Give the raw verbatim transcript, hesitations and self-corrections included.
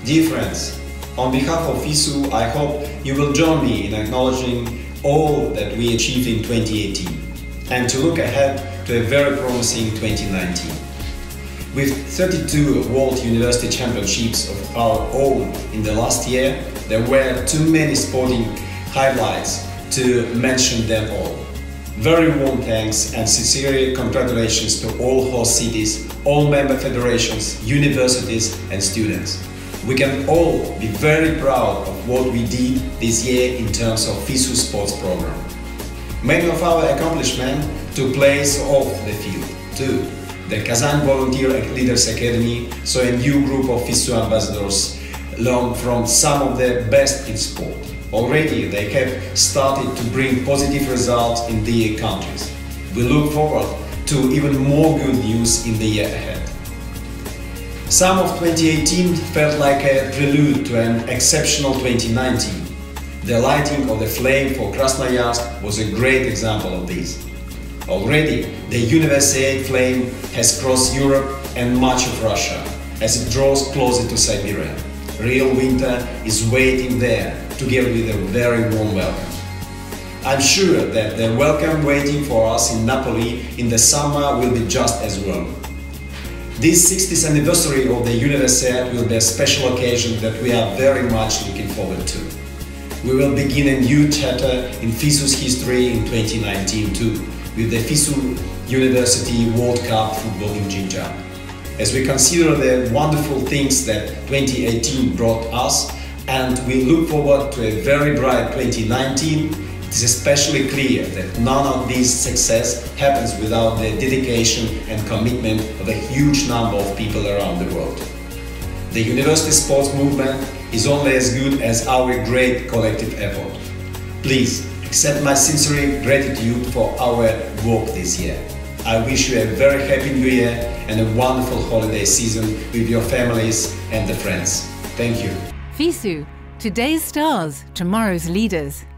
Dear friends, on behalf of FISU, I hope you will join me in acknowledging all that we achieved in twenty eighteen and to look ahead to a very promising twenty nineteen. With thirty-two World University Championships of our own in the last year, there were too many sporting highlights to mention them all. Very warm thanks and sincere congratulations to all host cities, all member federations, universities and students. We can all be very proud of what we did this year in terms of FISU sports program. Many of our accomplishments took place off the field too. The Kazan Volunteer Leaders Academy saw a new group of FISU ambassadors learn from some of the best in sport. Already they have started to bring positive results in their countries. We look forward to even more good news in the year ahead. Some of twenty eighteen felt like a prelude to an exceptional twenty nineteen. The lighting of the flame for Krasnoyarsk was a great example of this. Already, the Universiade flame has crossed Europe and much of Russia as it draws closer to Siberia. Real winter is waiting there, together with a very warm welcome. I'm sure that the welcome waiting for us in Napoli in the summer will be just as warm. This sixtieth anniversary of the Universiade will be a special occasion that we are very much looking forward to. We will begin a new chapter in FISU's history in twenty nineteen too, with the FISU University World Cup football in Xinjiang. As we consider the wonderful things that twenty eighteen brought us and we look forward to a very bright twenty nineteen, it is especially clear that none of this success happens without the dedication and commitment of a huge number of people around the world. The university sports movement is only as good as our great collective effort. Please accept my sincere gratitude for our work this year. I wish you a very happy New Year and a wonderful holiday season with your families and the friends. Thank you. FISU, today's stars, tomorrow's leaders.